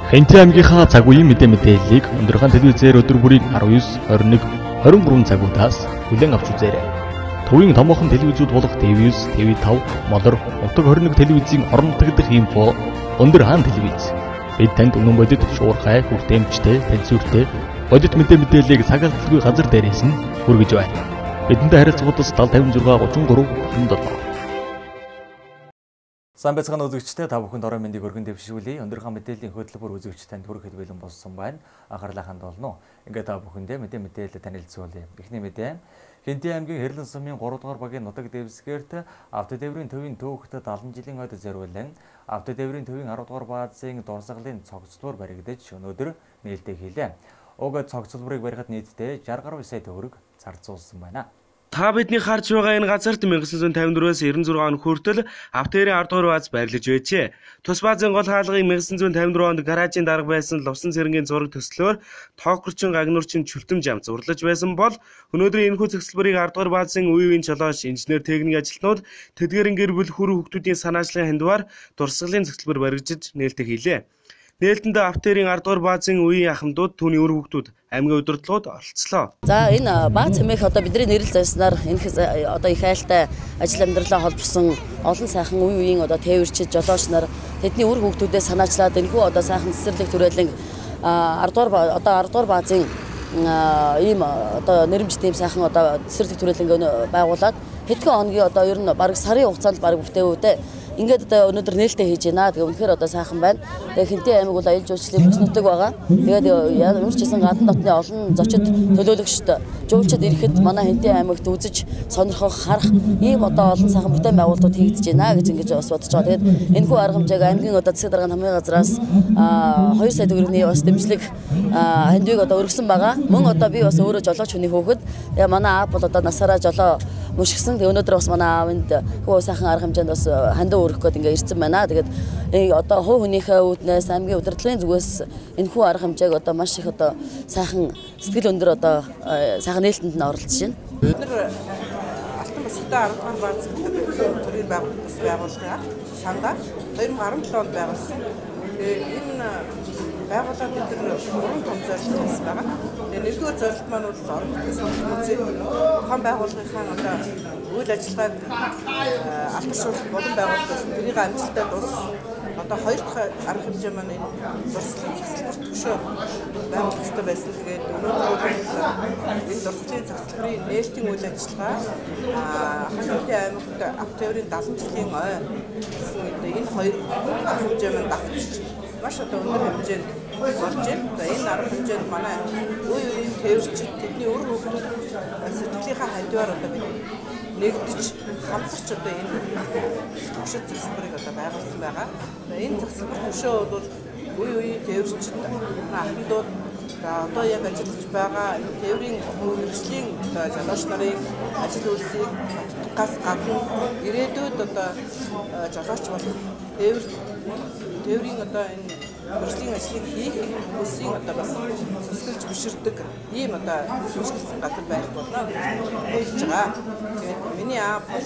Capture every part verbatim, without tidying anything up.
Хэнтэй аймгийнхаа цаг үеийн мэдээ мэдээллийг өндөрхөн телевизээр өдөр бүрийн арав ёс, хорин нэг, хорин гурван цагуудаас хүлээн авч үзээрэй. Төвийн томоохон телевизүүд болох Т В девять, Т В five, Молор, Утга хорин нэг телевизийн орон нутгадх инфо өндөр хаан телевиз. Бид танд өмнө бодит шуурхай, хүртээмжтэй, тэнцвэртэй бодит мэдээ мэдээллийг сагалцлагүй газар дээрээс нь хүргэж байна. Бидэнтэй харилцагуудаас семь пять шесть три seven. Сайн байцгаана үзэгчдээ та бүхэнд орой мэндийг өргөн дэвшүүлье. Өндөрхөн мэдээллийн хөтөлбөр үзэгч танд хүрэх хэлбэлэн болсон байна. Анхаарлаа хандуулна уу. Ингээ та бүхэндээ мэдээ мэдээлэл танилцуулъя. Эхний мэдээ. Хэнтэй аймгийн Хэрлэн сумын three дугаар багийн нутаг дэвсгэрт автодээврийн төвийн төөхөд seventy жилийн ойд зориулан автодээврийн төвийн ten дугаар баазын дурсгалын цогцлбор баригдаж өнөөдөр нээлттэй хийлээ. Уг цогцлборыг барихад нийтдээ sixty гаруй сая төгрөг зарцуулсан байна. Та бидний харж байгаа энэ газарт nineteen fifty-four-аас ninety-six он хүртэл автодээврийн ten дугаар бааз байрлаж байжээ. Тус баазын гол хаалгыг nineteen fifty-four онд гаражийн дарга байсан Лувсан цэргийн зураг төслөөр тоокорчин гагнуурчин чүлтэм жам зурлаж байсан бол өнөөдөр энэхүү цэгцлбэрийг ten дугаар баазын үе үеийн чолооч инженер техникийн ажилтнууд тэдгээрэн гэр бүл хүр хүүхдүүдийн санаачлагын хандваар дурсгалын цэгцлбэр баригдаж нээлттэй хийлээ. Нээлтэнд автодээврийн ten дугаар баазын үеийн ахмадууд түүний үр хүүхдүүд аймгийн удирдлагууд оролцлоо. За энэ бааз хэмээх одоо бидний нэрэл зайснаар энэ одоо их айлтай ажил амьдралаа холбосон олон сайхан үе үеийн одоо тээвэрчид жолооч нар тэдний үр хүүхдүүдээ санаачлаад энэхүү одоо сайхан цэцэрлэг түрээлэн ten дугаар одоо ten дугаар баазын ийм одоо нэрмжтэй ийм сайхан одоо цэцэрлэг түрээлэн байгуулад хэдхэн хоногийн одоо ер нь бараг сарын хугацаанд бараг бүтээвүүдээ ингээд одоо өнөөдөр нээлттэй хийж байна. Тэгээ үнэхээр одоо сайхан байна. Тэгээ Хэнтэй аймаг бол аялал жуулчлалын бүс нутаг байгаа. Тэгээд ямар ч гэсэн гадна дотны олон зочид төлөөлөгчд жуулчид ирэхэд манай Хэнтэй аймагт үзэж сонирхох, харах ийм одоо олон сайхан бүтээн байгуулалтууд хийгдэж байна гэж ингэж бас бодож байгаа. Тэгээд энэхүү арга хэмжээг аймгийн одоо засаг дарганы хамгийн газраас two сая төгрөгийн бас дэмжлэг хандвиг одоо өргөсөн байгаа. Мөн одоо би бас өөрөө жолооч хүний хөөхд тэгээ манай аав бол одоо насаараа жолоо мушгсан. Тэгээ өнөөдөр бас манай аавынд хөө сайхан арга хэмжээнд бас хандаа өргөх гээд ингээ ирсэн байна. Тэгээд одоо хуу хүнийхээ үүднээс аймгийн удирдлагын зүгээс энэхүү арга хэмжээг одоо маш их одоо сайхан сэтгэл өндөр одоо сайхан нээлтэнд нь оролцож байна. Бид нар Алтан бустай ten дугаар бааз гэдэг төрийн байгууллагаас байгуулсан сангаа two thousand seventeen онд байгуулсан. Энэ байгууллага бид нар гурван том зорилт байсан байгаа. Тэгээ нэгдүгээр зорилт маань бол орон нутгийн музей том байгууллагынхаа одоо үйл ажиллагааг алдаршуулах болон байгуулсан. Тэрийг амжилттай дуусгасан. Одоо хоёр дахь арга хэмжээ маань энэ дурслын цэцлбэр төвшөө байгуулах хэрэгтэй байсан. Тэгээд өнөөдөр энэ дурслын цэцлбэрийн нээлтийн үйл ажиллагаа Хэнтэй аймагт автодээврийн seventy жилийн ой гэсэн энэ хоёр арга хэмжээ маань давтчих маш одоо өндөр хэмжээнд болж байна. Энэ арга хэмжээнд манай үе үеийн тээвэрчид тэдний үр хүүхдүүд сэтгэлийнхаа хандваар одоо бид нэгдэж хамтарч одоо энэ төвшөө цэцлбэрийг одоо байгуулсан байгаа. Энэ цэцлбэр төвшөө бол үе үеийн тээвэрчид ахмадууд одоо яг ажиллаж байгаа тээврийн хөгжлийн жолооч нарын ажил үйлсийг гас гадна ирээдүйд одоо жолооч болох тээвэр тээврийн одоо энэ хөгжлийн ажлыг хийх хүмүүсийн одоо бас сүсгэлж биширдэг ийм одоо сүсгэлсэн газар байх болно гэж хэлж байгаа. Тэгээд миний аав бол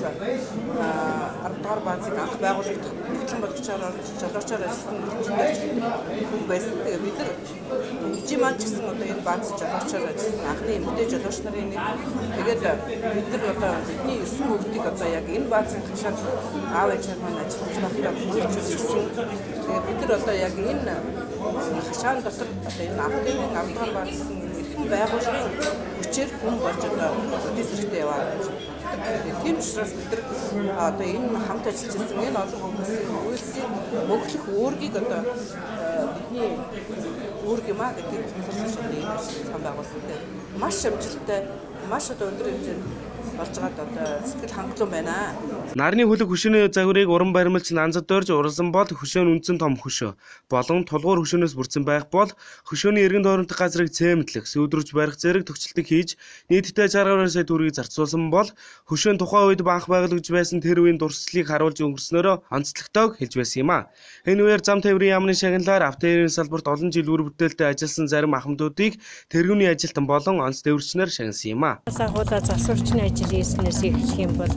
ten дугаар баазыг анх байгуулалт хөтлөн бодлогчоор жолоочоор ажилласан хүн байсан. Тэгээд бид нар хэмжээ маань ч гэсэн одоо энэ бааз жолоочоор ажилласан анхны эмэгтэй жолооч нарын нэг. Тэгээд бид нар одоо бидний нine хүүхдийг одоо яг энэ баазын хашаанд аав ээжээр маань ажиллаж байхдаа хөлж өсгсөн. Тэгээд бид нар одоо яг энэ хашаан дотор одоо энэ автодээврийн ten дугаар баазын эрхэм байгууллагын хүчээр хүн болж одоо үдээс хэрэгтэй яваа. Тийм учраас бид нар одоо энэ хамт ажиллаж байсан энэ олон хүмүүсийн үйлсийн мөнгөлөх үүргийг одоо бидний үүрэг юм а гэдэг хэлж байгаа сан байгуулсан. Маш амжилттай, маш одоо өндөр хэмжээнд болж байгаа одоо сэтгэл хангалуун байна. Нарны хөлөг хөшөөний загварыг уран баримлч нанзад дорж уралсан бол хөшөө нь үндсэн том хөшөө болон тулгуур хөшөөнөөс бүрдсэн байх бол хөшөөний эргэн тойронтой газрыг цемэнтлэх, сүйдрүүлж барих зэрэг төгсөлтөг хийж нийтдээ sixty сая төгрөгийг зарцуулсан бол хөшөө нь тухайн үед банк байгуулагдж байсан тэр үеийн дурслыг харуулж өнгөрснөөрөө онцлогтойг хэлж байсан юм а. Энэ үеэр зам тээврийн яамны шагналаар автодээврийн салбарт олон жил үр бүтээлтэй ажилласан зарим ахмадуудыг тэргүүний ажилтан болон онц тээвэрчнэр шагнасан юм а. Сахуудаа засварчны ажил хийснээс эхлэх юм бол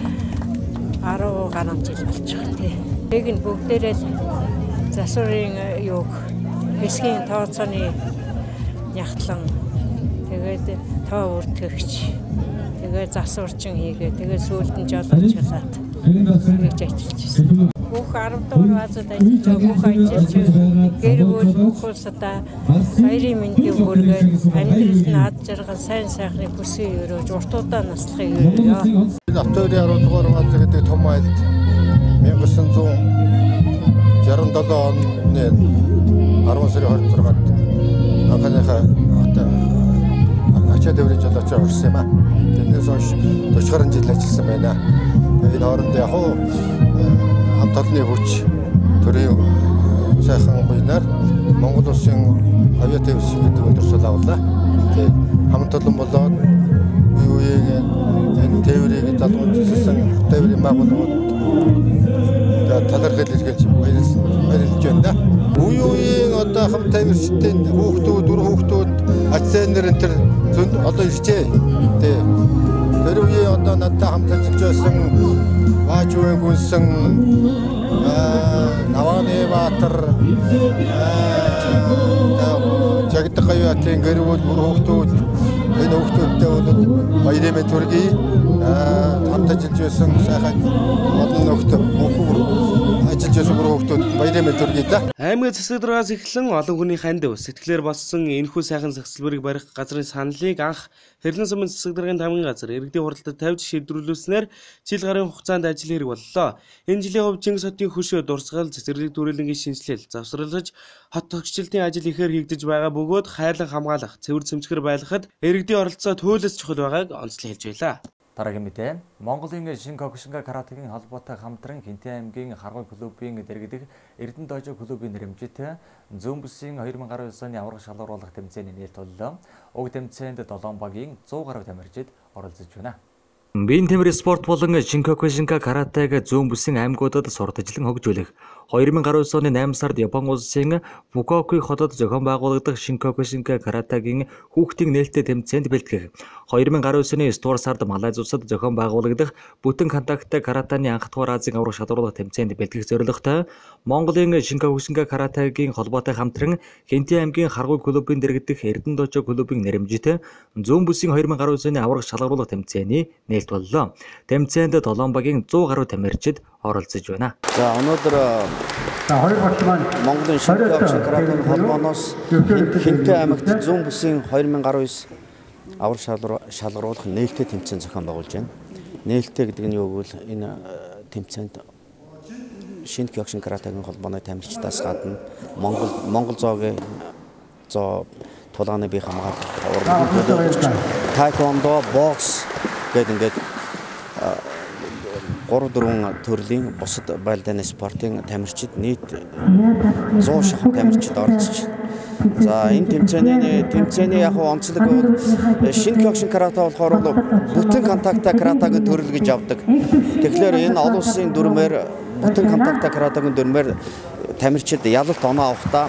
ten гаруй жил болж байгаа тий. Яг нь бүгдээрээ засварын юуг эсхийн тооцооны нягтлан тэгээд тоо үртгэгч тэгээд засварчин хийгээ тэгээд сүүлд нь жолооч халаад ингэж ажиллаж байна. Бүх арав дахь баазад ажиллаж бүх ажиллаж гэр бүл бүх улсадаа баярын мэндийг хүргээд амьдралд нь ад жаргал сайн сайхныг хүсье өрөөж уртуудаа наслахыг өрөөё. Автоны арав дахь бааз гэдэг том айлд мянга девятьсот шестьдесят seven оны арван сарын двадцать шестд анхааныхаа одоо ачаа тээврийн жолоочоо урьсан юм аа. Тэрнээс хойш forty гаруй жил ажилласан байна. Энэ хооронд яг хуу хамт олонны хүч төрийн сайхан буйнаар Монгол улсын авиа тээврийн гэдэг өндөрсөл авлаа. Тэгээд хамт олон болоод үе үеийн энэ тээврийг залгуулсан тээврийн байгууллагууд талархал хэрэгж баярлж байна. Үе үеийн одоо хамт тээвэрчдийн хүүхдүүд, үр хүүхдүүд ачаанэр энэ төр зөнд одоо ирчээ. Тэ. Тэр үеийн одоо надтай хамт ажиллаж байсан Баажуун гүнсэн Наваны Баатар Жагдаг аюутын гэр бүл бүр хүүхдүүд энэ хүүхдүүдтэй баярын мэнд хүргэе. Хамт ажиллаж байсан сайхан олон нөхдөд бүх ажиллаж байсан бүр хүүхдүүд баярын мэнд хүргэе да. Аймгийн засаг даргаас эхлэн олон хүний ханд сэтгэлээр болсон энэхүү сайхан загсалбарыг барих газрын саналыг анх Хэрлэн сумын засаг даргын тамгын газар иргэдийн хуралдад тавьж шийдвэрлүүлснээр жил гарын хугацаанд ажил хэрэг боллоо. Энэ жилийн хувьд Чингис хотын хөшөө дурсгал, цэцэрлэг төрөлнгийн шинжилэл, завсралж, хот тогтчлтын ажил ихээр хийгдэж байгаа бөгөөд хайлан хамгаалах, цэвэр цэмцгэр байлгахад иргэдийн оролцоо туйлс чухал байгааг онцлог хэлж байлаа. Дараагийн мэдээ. Монголын Шинкокушинка каратегийн холбоотой хамтран Хинтэн аймгийн харгуй клубын дэргэдэх Эрдэнэ дожо клубын нэрэмжит зүүн бүсийн two thousand twelve оны аврах шалгаруулах тэмцээний нээлт боллоо. Уг тэмцээнд seven багийн one hundred гаруй тамирчид оролцож байна. Биеийн тэмэр спорт болон Шинкокушинка каратег зүүн бүсийн аймагуудад сурталчлан хөгжүүлэх two thousand twelve оны eight сард Япон улсын Фукуока хотод зохион байгуулагдах Шинкокушинка каратегийн хүүхдийн нээлттэй тэмцээнд бэлтгэх two thousand twelve оны nine дугаар сард Малайз улсад зохион байгуулагдах бүтэн контакттай каратаны анх дугаар Азийн аврах шалгаруулах тэмцээнд бэлтгэх зорилготой Монголын Шинкокушинка каратегийн холбоотой хамтран Хинтэн аймгийн харгуй клубын дэргэдэх Эрдэнэ дожо клубын нэрэмжит зүүн бүсийн two thousand twelve оны аврах шалгаруулах тэмцээний нээлт боллоо. Тэмцээнд seven багийн one hundred гаруй тамирчид оролцож байна. За өнөөдөр Монголын Шинкокушинка каратегийн холбооноос Хинтэн аймагт зүүн бүсийн two thousand twelve аврах шалгаруулах нээлттэй тэмцээн зохион байгуулж байна. Нээлттэй гэдэг нь юу гэвэл энэ тэмцээнд Шинкокушинка каратегийн холбооны тамирчдаас гадна Монгол Монгол зоогийн зоо тулааны бие хамгаалалт, уран төлөвлөгч, таеквондо, бокс гэдэг ингээд three four төрлийн бусад байлдааны спортын тамирчид нийт one hundred шахан тамирчид оролцож байна. За энэ тэмцээний тэмцээний яг онцлог бол Шинкокушинка карате болохоор бүтэн контакттай каратегийн төрөл гэж авдаг. Тэгэхээр энэ олон улсын дүрмээр бүтэн контакттай каратегийн дүрмээр тамирчид ялалт оноо авахдаа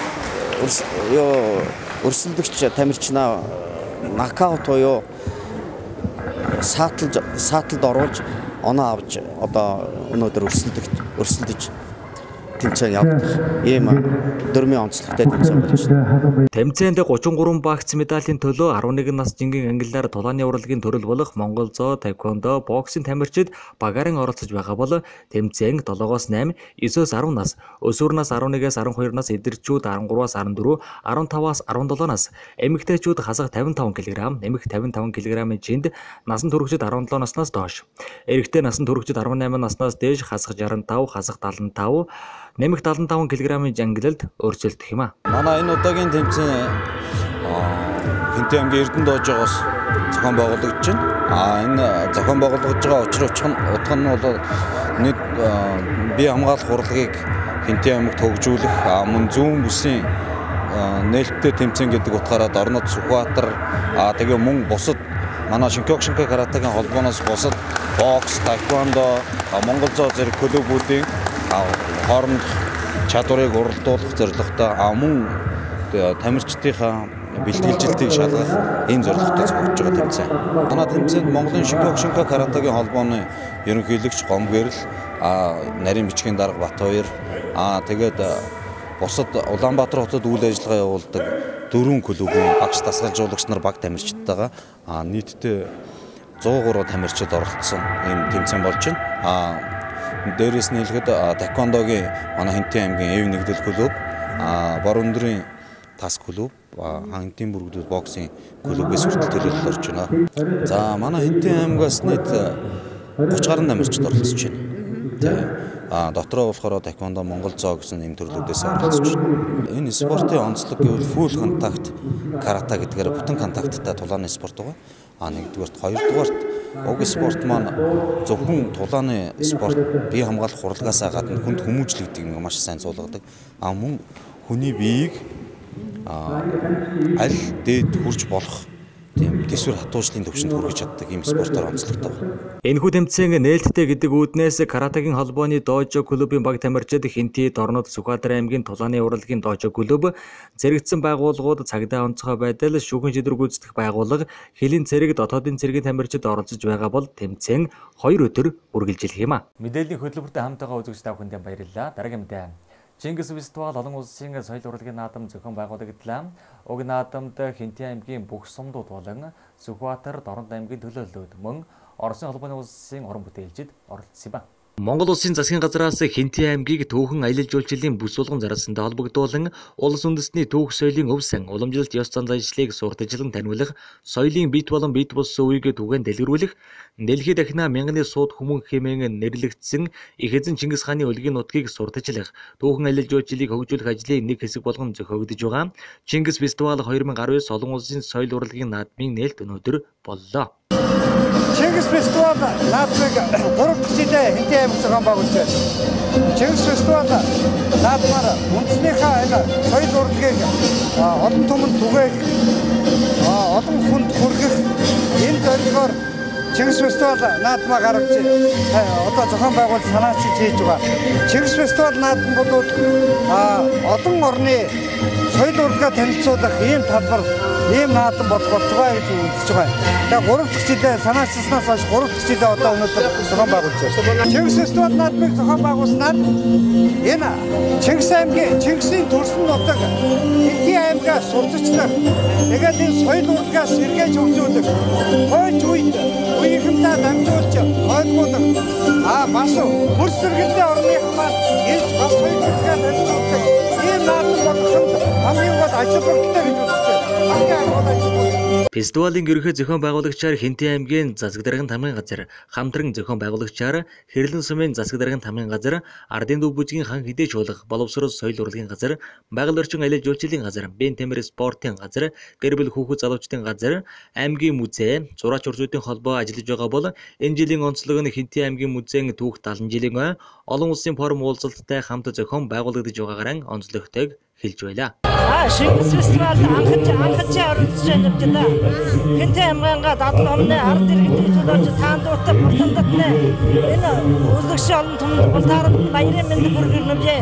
ёо өрсөлдөгч тамирчнаа нокаут буюу сааталж сааталд оруулж оноо авч одоо өнөөдөр өрсөлдөж өрсөлдөж тэмцээн явуулах ийм дөрмийн онцлогтой тэмцээн болж байна. Тэмцээнд thirty-three багц медалийн төлөө eleven нас жингийн ангиллаар тулааны урлагийн төрөл болох Монгол зоо, таеквондо, боксын тамирчид багаарын оролцож байгаа бол тэмцээн seven-аас eight, nine-ээс ten нас, өсвөр нас eleven-ээс twelve нас, эдэрчүүд thirteen-аас fourteen, fifteen-аас seventeen нас, эмэгтэйчүүд хасах fifty-five кг, нэмэх fifty-five кг-ийн жинд насан туршид seventeen наснаас доош. Эрэгтэй насан туршид eighteen наснаас дээш хасах sixty-five, хасах seventy-five, нэмэх seventy-five кг-ийн ангиллалд өөрчлөлдөх юм а. Манай энэ удаагийн тэмцээн Хинтэн аймгийн Эрдэнэ дожоогоос зохион байгуулагдаж байна. А энэ зохион байгуулагдаж байгаа учир утга нь бол нийт бие хамгаалах урлагийг Хинтэн аймагт хөгжүүлэх, мөн зүүн бүсийн нээлттэй тэмцээн гэдэг утгаараа Орнод Сүхбаатар а тэгээ мөн бусад манай Шинкокушинка каратегийн холбооноос бусад бокс, таеквондо, Монгол зоо зэрэг клубүүдийн хоорондох чадварыг уралдуулах зорилготой а мөн тамирчдынхаа бэлтгэлжилтийг шалгах ийм зорилготой зохиогдож байгаа тэмцээн. Манай тэмцээнд Монголын Шинкокушинка каратегийн холбооны ерөнхийлөгч Гомгэрл а нарийн бичгийн дарга Батбаяр а тэгээд бусад Улаанбаатар хотод үйл ажиллагаа явуулдаг дөрвөн клубын багш дасгалжуулагч нар баг тамирчидтайгаа нийтдээ зуун гурван тамирчид оролцсон ийм тэмцээн болж байна. А дээрээс нь хэлэхэд таеквондогийн манай Хинтэн аймгийн Эв нэгдэл клуб, Бор өндрийн тас клуб, Хантын бүргдүүд боксын клубээс хүртэл төлөвлөлт орж байна. За манай Хинтэн аймгаас нийт гурван гаруй тамирчид оролцож байна. Тэгээ а дотроо болохоор таеквондо Монгол зоо гэсэн нэм төрлүүдээс оролцож байна. Энэ спортын онцлог гэвэл full contact карате гэдгээр бүтэн контакттай тулааны спорт байгаа. А нэгдүгээрт, хоёрдугаарт уг спорт маань зөвхөн тулааны спорт бие хамгаалах урлагаасаа гадна хүнд хүмүүжлэгдэг нэг маш сайн зуулгадаг. А мөн хүний биеийг аль дээд хүрч болох тийм төсвөр хатуужлын төвшөнд хүргэж чаддаг ийм спортоор онцлогтой байна. Энэхүү тэмцээн нээлттэй гэдэг үүднээс каратегийн холбооны дожо клубын баг тамирчид Хинтээ, Дорнод, Сүхбаатар аймгийн тулааны урлагийн дожо клуб, зэрэгцсэн байгууллагууд цагдаа онцгой байдал, шүүхэн шийдвэр гүйцэтгэх байгууллага, хилийн цэрэг, дотоодын цэргийн тамирчид оролцож байгаа бол тэмцээн хоёр өдөр үргэлжлэх юм а. Мэдээллийн хөтөлбөртэй хамтайгаа үзэгч та бүхэндээ баярлалаа. Дараагийн мэдээ. Чингис фестивал олон улсын соёл урлагийн наадам зохион байгуулагдлаа. Уг наадамд Хинтээ аймгийн бүх сумдууд болон Сүхбаатар, Дорнод аймгийн төлөөллүүд мөн Оросын холбооны улсын орон бүтээлчид оролцсон юм а. Монгол улсын засгийн газраас Хинтээ аймгийг түүхэн аялал жуулчлалын бүс болгон зарласантай холбогдуулан улс үндэстний түүх соёлын өв сан уламжилт ёс занлажлыг сурталчлан таниулах, соёлын бит болон бит бус үеийг түгээн дэлгэрүүлэх, дэлхийд дахина мянганы сууд хүмүүн хэмээн нэрлэгдсэн их эзэн Чингис хааны өлгийн нутгийг сурталчлах, түүхэн аялал жуулчлалыг хөгжүүлэх ажлын нэг хэсэг болгон зохиогдож байгаа. Чингис фестивал хоёр мың аравдугаар олон улсын соёл урлагийн наадмын нээлт өнөөдөр боллоо. Чингис фестивал наадмыг гурав дахь жилээ Хинтээ аймаг зохион байгуулж байна. Чингис фестивал наадмаар үндэснийхээ энэ соёл урлагийг олон түмэнд түгээх, олон хүнд хүргэх энэ зорилгоор Чингис фестивал наадмаа гаргаж одоо зохион байгуулалт санаачилж хийж байгаа. Чингис фестивал наадам бол олон орны соёл урлагаа танилцуулах ийм талбар, ийм наадам болох болтугай гэж үзэж байгаа. Тэгээ гурав дахь жилээ санаачилснаас хойш гурав дахь жилээ одоо өнөөдөр зохион байгуулж байна. Чингис фестивал наадмыг зохион байгуулснаар энэ Чингис аймгийн Чингисийн төрсөн нутаг Хинтээ аймгаас сурталчлах, тэгээд энэ соёл урлагаас сэргээж хөгжүүлэх, хойч үед үеийнхэнтэй дамжуулж ойлгуулах, а бас мөр сэргэлтэй орных маань ирж бас соёл урлагаа танилцуулдаг ийм наадам болгоход хамгийн гол ажил бүрттэй гэж үзэж байна. Фестивалийн ерөнхий зохион байгуулагчаар Хинтээ аймгийн засаг даргын тамгын газар, хамтран зохион байгуулагчаар Хэрлэн сумын засаг даргын тамгын газар, Ардын дүү бүжгийн хан хідээ чуулга, боловсрол соёл урлагийн газар, байгаль орчин аялал жуулчлалын газар, Бен Темир спортын газар, гэр бүл хүүхэд залуучдын газар, аймгийн музей, зураач урсуудын холбоо ажиллаж байгаа бол энэ жилийн онцлог нь Хинтээ аймгийн музейн түүх талан жилийн ой олон улсын форум уулзалттай хамт зохион байгуулагдаж байгаагаар онцлогтойг хэлж байлаа. А Чингис фестивал анхаж анхаж оролцож байна гэдэг да. Хинтээ аймгийн дадлын өмнө ард иргэдийн төлөөлж таандуутай бүртандатны энэ үзэгч олон түмэнд бултаард баярын мэнд хүргэнэмжээ.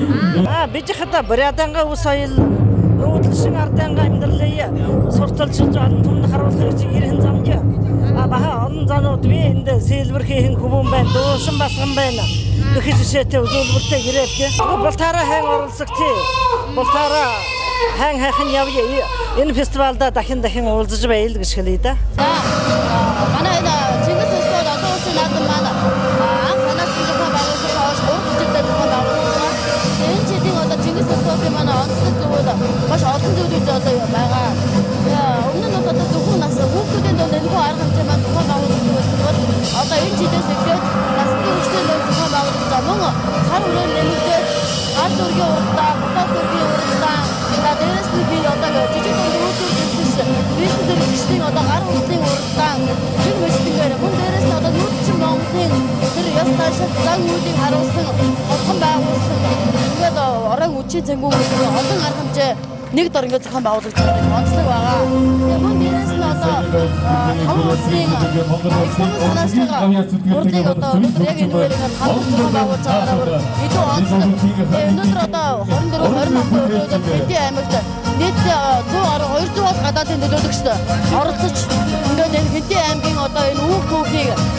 А бижихата брэданга ус соёл өвдлшин арданга амьдралыг сурталчилж олон түмэнд харуулах гэж ирхэн замжаа. А баха олон занууд би энд сэлбэрхийн хүмүүн байна, дуушин басган байна. Дахиж шийдэ үзүүлбэртэй ирээд бултаараа хэн оролцогтой. Бултаараа хэн хайхан явъя. Энэ фестивалда дахин дахин уулзаж байл гэж хэлье да. За манай энэ Чингис фестивал одоо улсын наадам маань анх санаачилж байгаа байгууллагаас хойш гурав жилдээ зохион байгуулагдсан. Энэ жилийн одоо Чингис фестивалын манай онцлог зүйл маш олон зүйлүүд одоо байгаа. Өмнө нь одоо зөвхөн нас хүүхдүүдийн дунд энэ арга хэмжээ маань зохион байгуулагдсан байсан бол одоо энэ жилээс эхлээд насны хүүхдийн дунд зохион байгуулагдсан. Мөн цар хүрээ нэмэгдээд гар зургийн уралдаа, ботоо зургийн уралдаа, за дээрээс нь би одоо жижиг дунд хүүхдүүд гэсэн бизнес зэрэгчдийн одоо гар уралдааны уралдаа жиг мэдлэгээр мөн дээрээс нь одоо нүүдчин Монголын тэр ёс таашаал зан үйлийг харуулсан холбон байгуулсан. Тэгээд орон үчи зэнгүү гэдэг олон арга хэмжээ нэг дор ингээд зохион байгуулагдж байгаа онцлог байгаа. Тэгээд мөн дээрээс нь одоо таван улсын санаачлага урлагийг одоо өнөөдөр яг энэ үеэр хамт зохион байгуулж байгаа илүү онцлог. Өнөөдөр одоо хорин дөрөв хорин намын Хинтээ аймагт нийт зуун гаруй хоёрдугаар гадаадын төлөөлөгчд оролцож ингээд энэ Хинтээ аймгийн одоо энэ үүх түүхийг дээрээс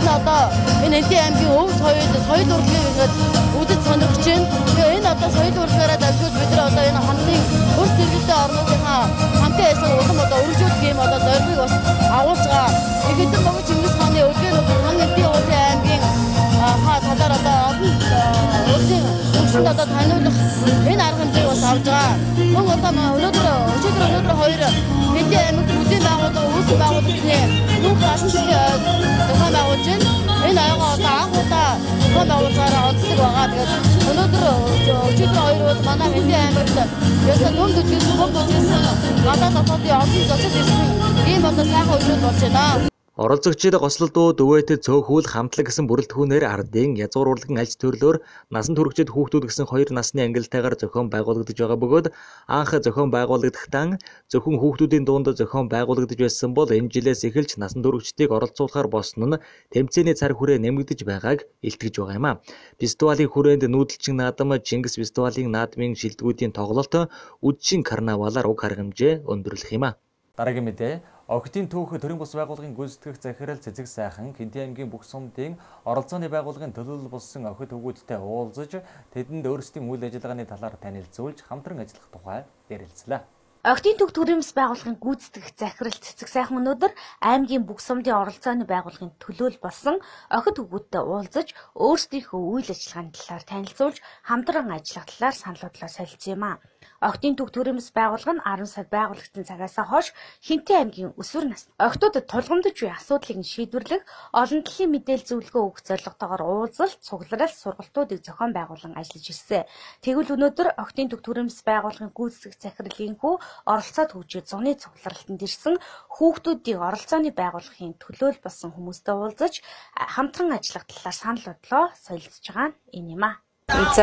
нь одоо энэ Энтийн аймгийн өв соёл соёл урлагийг ингээд үзэж сонирхож байна. Тэгээ энэ одоо соёл урлагаараа дамжуулж бид нар одоо энэ хамтын хөрс зэрэглэлтэй орнуудынхаа хамтын ажиллагааг улам одоо өргөжүүлэх юм одоо зорилгыг бас агуулж байгаа. Тэгэхэд Могон Чингис хааны өглөөнүүд хан Энтийн уулын аймгийн хаа талаар одоо олон улсын хөгжинд одоо таниулах энэ арга хэмжээг бас авж байгаа. Мөн одоо өнөөдөр өчигдөр өнөөдөр хоёр Энтийн аймагт бүлийн байгууллага үүсгэн байгуулагдсны нүүх албан зохион байгуулж байна. Энэ аяга одоо анх удаа зохион байгуулалтаараа онцлог байгаа. Тэгээд өнөөдөр өчигдөр хоёр бол манай Энтийн аймагт ясаа төм төдийсөн бом төдийсөн гадаад дотоодын олон зочид ирсэн ийм одоо сайхан өдрүүд болж байна. Оролцогчид гослолдууд өвөөтэй цөөхүүл хамтлаг гэсэн бүрэлдэхүүнээр ардын язгуур урлагийн альж төрлөөр насан туршид хүүхдүүд гэсэн хоёр насны ангилалтайгаар зохион байгуулагдаж байгаа бөгөөд анх зохион байгуулагдахдаа зөвхөн хүүхдүүдийн дунд зохион байгуулагдаж байсан бол энэ жилээс эхэлж насан туршидтыг оролцуулахаар болсон нь тэмцээний цар хүрээ нэмэгдэж байгааг илтгэж байгаа юм а. Фестивалийн хүрээнд нүүдэлчин наадам Чингис фестивалийн наадмын шилдэгүүдийн тоглолт үдшин карнавалаар уг арга хэмжээ өндөрлөх юм а. Дараагийн мэдээ Охидын түүх төрийн бус байгууллагын гүйцэтгэх захирал Цэцэг сайхан Энтийн аймгийн бүх сумдын оролцооны байгууллагын төлөөлөл болсон охид хөвгүүдтэй уулзаж тэдэнд өөрсдийн үйл ажиллагааны талаар танилцуулж хамтран ажиллах тухай ярилцлаа. Охидын түүх төрийн бус байгууллагын гүйцэтгэх захирал Цэцэг сайхан өнөөдөр аймгийн бүх сумдын оролцооны байгууллагын төлөөлөл болсон охид хөвгүүдтэй уулзаж өөрсдийнхөө үйл ажиллагааны талаар танилцуулж хамтран ажиллах талаар санал бодлоо солилцсон юм а. Охидын түүх төрийн бус байгууллага нь арван сар байгуулагдсан цагаас хойш Энтийн аймгийн өсвөр насны охидуудад тулгамдж буй асуудлыг шийдвэрлэх олон талын мэдээлэл зөвлөгөө өгөх зорилготойгоор уулзалт, цугларал, сургалтуудыг зохион байгуулан ажиллаж ирсэн. Тэгвэл өнөөдөр Охидын түүх төрийн бус байгууллагын гүйцэтгэх захирлын хүү оролцоод хөгжиж зуны цугларалтанд ирсэн хүүхдүүдийг оролцооны байгууллагын төлөөлөл болсон хүмүүстэй уулзаж хамтран ажиллах талаар санал бодлоо солилцож байгаа нь энэ юм а.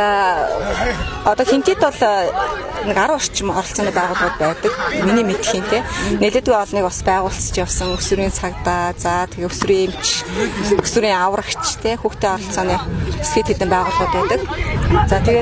За одоо Хинтэд бол нэг арван орчим оролцооны байгууллагууд байдаг. Миний мэдхийнтэй нэлээдгүй олныг бас байгуулж явсан өсвөрийн цагдаа, за тэгээ өсвөрийн эмч, өсвөрийн аврагч те хүүхдийн оролцооны хэсэг хэдэн байгууллагууд байдаг. За тэгээд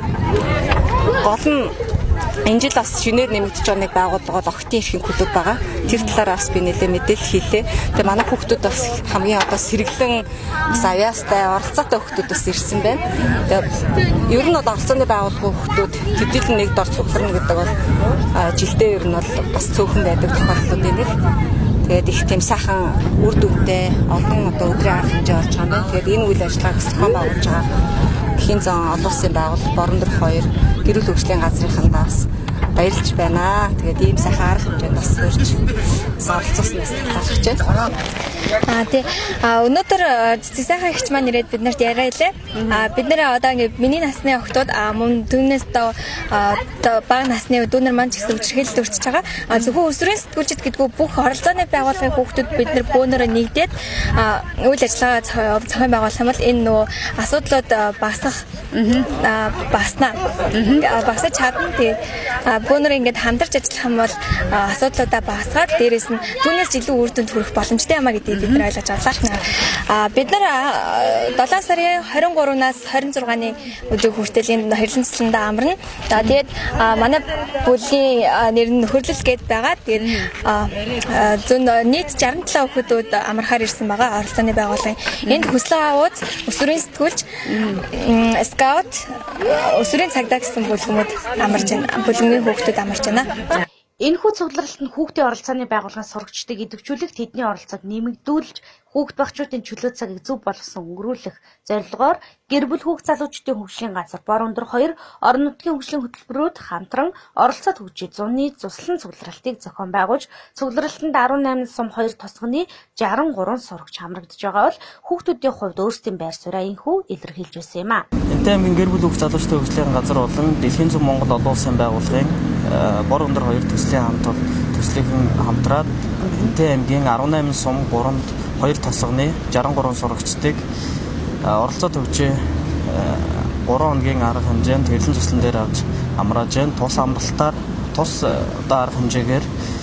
гол нь энэ жил бас шинээр нэмэгдэж байгаа нэг байгууллага бол Охидын эрхийн клуб байгаа. Тэр талаар бас би нэлээ мэдээлэл хийлээ. Тэгээ манай хүүхдүүд бас хамгийн одоо сэргэлэн бас авьяастай оролцоотой хүүхдүүд бас ирсэн байна. Тэгээ ер нь бол оролцооны байгууллагын хүүхдүүд хэдийгээр нэг дор цугларна гэдэг бол жилдээ ер нь бол бас цөөхөн байдаг тохиолдлууд байна. Тэгээд их тийм сайхан үр дүнтэй олон одоо өдрийн арга хэмжээ болж байгаа юм байна. Тэгээд энэ үйл ажиллагааг зохион байгуулж байгаа Дэлхийн зан олон улсын байгууллага Борон хоёр гэрүүл хөгжлийн газрынхандаа бас баярлж байна. Тэгээд ийм сайхан арга хэмжээнд бас хурж оролцуулснаас талархаж байна. Аа тий. А өнөөдөр Цэцэг сайхан ихч маань ирээд биднэрт яриалаа. А бид нэр одоо ингээ миний насны охтууд а мөн түүнээс одоо бага насны дүүнер маань ч гэсэн үчирхээлд өрчөж байгаа. А зөвхөн өсвөрийн сэтгүүлчид гэдгүү бүх оролцооны байгууллагын хүүхдүүд бид нэр бөөнөрөө нэгдээд үйл ажиллагаа зохион байгуулах юм бол энэ нөгөө асуудлууд багасах басна. Багасаж чадна. Тэгээд бөөнөр ингээд хамтарч ажиллах юм бол асуудлуудаа багасгаад дээрэс нь түүнээс илүү үр дүнд хүрэх боломжтой юм а гэдэг бид нар ойлгож авлаа. А бид нар долоон сарын хорин гуравнаас хорин зургааны өдрийг хүртэл энэ хэрлэнцлэнд амарна. За тэгээд манай бүлийн нэр нь хөрлөл гээд байгаа. Тэгээд зүүн нийт жарган талаа хүүхдүүд амархаар ирсэн байгаа оролцооны байгууллагын. Энд хүслээ аваад өсвөрийн сэтгүүлч скаут өсвөрийн цагдаа гэсэн бүлгэмүүд амарч байна. Бүлгийн хүүхдүүд амарч байна. Энэхүү цугларалт нь хүүхдийн оролцооны байгууллагын сурагчдыг идэвхжүүлэх, тэдний оролцоог нэмэгдүүлж, хүүхд багчуудын чөлөө цагийг зөв болгосон өнгөрүүлэх зорилгоор гэр бүл хүүхд залуучдын хөгжлийн газар Борон хоёр орон нутгийн хөгжлийн хөтөлбөрүүд хамтран оролцоод хөгжиж зуны цуслан цугларалтыг зохион байгуулж, цугларалтанд арван найман сум хоёр тосгоны жарган гурван сурагч хамрагдж байгаа бол хүүхдүүдийн хувьд өөрсдийн байр сууриа энхүү илэрхийлж байсан юм а. Энтийн аймгийн гэр бүл хүүхд залуучдын хөгжлийн газар болон Дэлхийн зам Монгол олон улсын байгууллагын Борон хоёр төслийн хамт бол төслийнхэн хамтраад Энтийн аймгийн арван найман сум гуравд хоёр тосгоны жарган гурван сурагчдыг оролцоод хөгжиж гурван хоногийн арга хэмжээнд хэрлэн цуслан дээр авч амрааж байна. Тус амралтаар тус одоо арга хэмжээгээр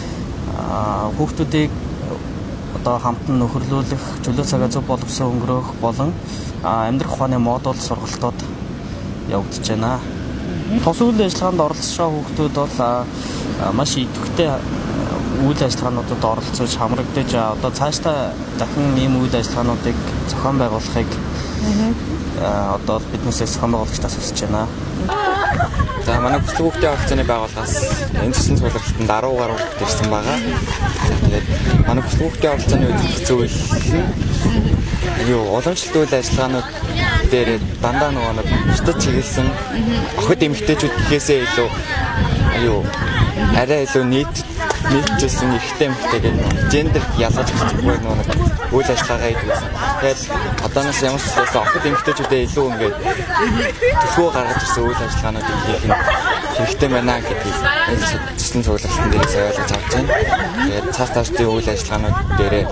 хүүхдүүдийг одоо хамтан нөхөрлүүлэх, чөлөө цагаа зөв болгосон өнгөрөөх болон амьдрах ухааны модуль сургалтууд явагдаж байна. Тус үйл ажиллагаанд оролцож байгаа хүүхдүүд бол маш идэвхтэй үйл ажиллагаануудад оролцож хамрагдаж одоо цаашдаа дахин ийм үйл ажиллагаануудыг зохион байгуулахыг одоо биднээсээ зохион байгуулагчдаас хүсэж байна. За манай бүслэг хүүхдийн оролцооны байгууллагаас энэ төслийн суулгалтанд арван гаруй хүүхэд ирсэн байгаа. Тэгээд манай бүслэг хүүхдийн оролцооны үзүүлэлт зүйл юу уламжлалт үйл ажиллагаанууд дээр дандаа нөгөө нэг бусдад чиглэсэн охид эмэгтэйчүүд гэхээсээ илүү юу арай илүү нийт нийтжсэн эрэгтэй эмэгтэй гэдэг гендер ялгаж өгсөн нөгөө нэг үйл ажиллагаа хийдгсэн. Тэгээд одооноос ямар ч зүйлээс охид эмэгтэйчүүдээ илүү ингээд төлөвөө гаргаж ирсэн үйл ажиллагаануудыг хийх нь хэрэгтэй байна гэдгийг энэ төслийн суулгалтын дээрээс ойлгож авч байна. Тэгээд цааш таашдын үйл ажиллагаанууд дээрээ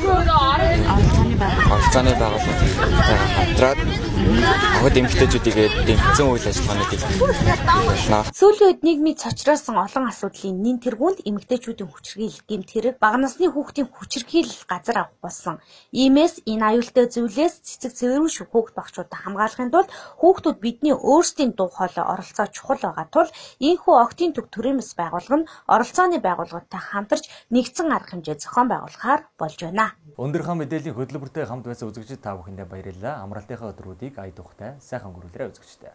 оролцооны байгууллагуудтай хамтраад охид эмэгтэйчүүдийг дэмжсэн үйл ажиллагаануудыг хийлээ. Сүүлийн үед нийгмийн цочроосон олон асуудлын нэн тэргуунд эмэгтэйчүүдийн хүчирхийлэл, гэмт хэрэг, бага насны хүүхдийн хүчирхийлэл газар авах болсон. Иймээс энэ аюултай зүйлээс цэцэг цэвэрүүш хүүхд багчуудаа хамгаалахын тулд хүүхдүүд бидний өөрсдийн дуу хоолой оролцоо чухал байгаа тул ийхүү Октийн төг төрөөмс байгуулга нь оролцооны байгууллагатай хамтарч нэгдсэн арга хэмжээ зохион байгуулахаар болж байна. Өндөөрхөн мэдээллийн хөтөлбөртэй хамт байсан үзэгчид та бүхэндээ баярлалаа. Амралтынхаа өдрүүдийг ая тухтай сайхан өнгөрүүлээрэй үзэгчдээ.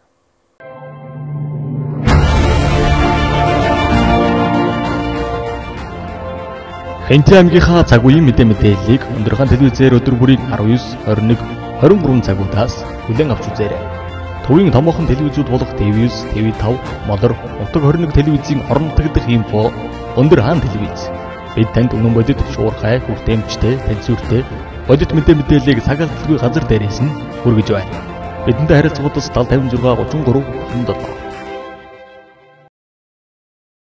Хэнтэй аймгийнхаа цаг үеийн мэдээ мэдээллийг өндөөрхөн телевизээр өдөр бүрийн арав ёс, хорин нэг, хорин гурван цагуудаас хүлээн авч үзээрэй. Төвийн томоохон телевизүүд болох Т В девять, Т В пять, Модор, Утга хорин нэг телевизийн орон нутгадх инфо Өндөөрхөн телевиз. Бид танд үнэн бодит, шуурхай, хүртээмжтэй, таньсүртэй, бодит мэдээ мэдээллийг цагааталгүй газар дээрээс нь хүргэж байна. Бидэнтэй харилцагуудаас тал тавин зураг гучин гурав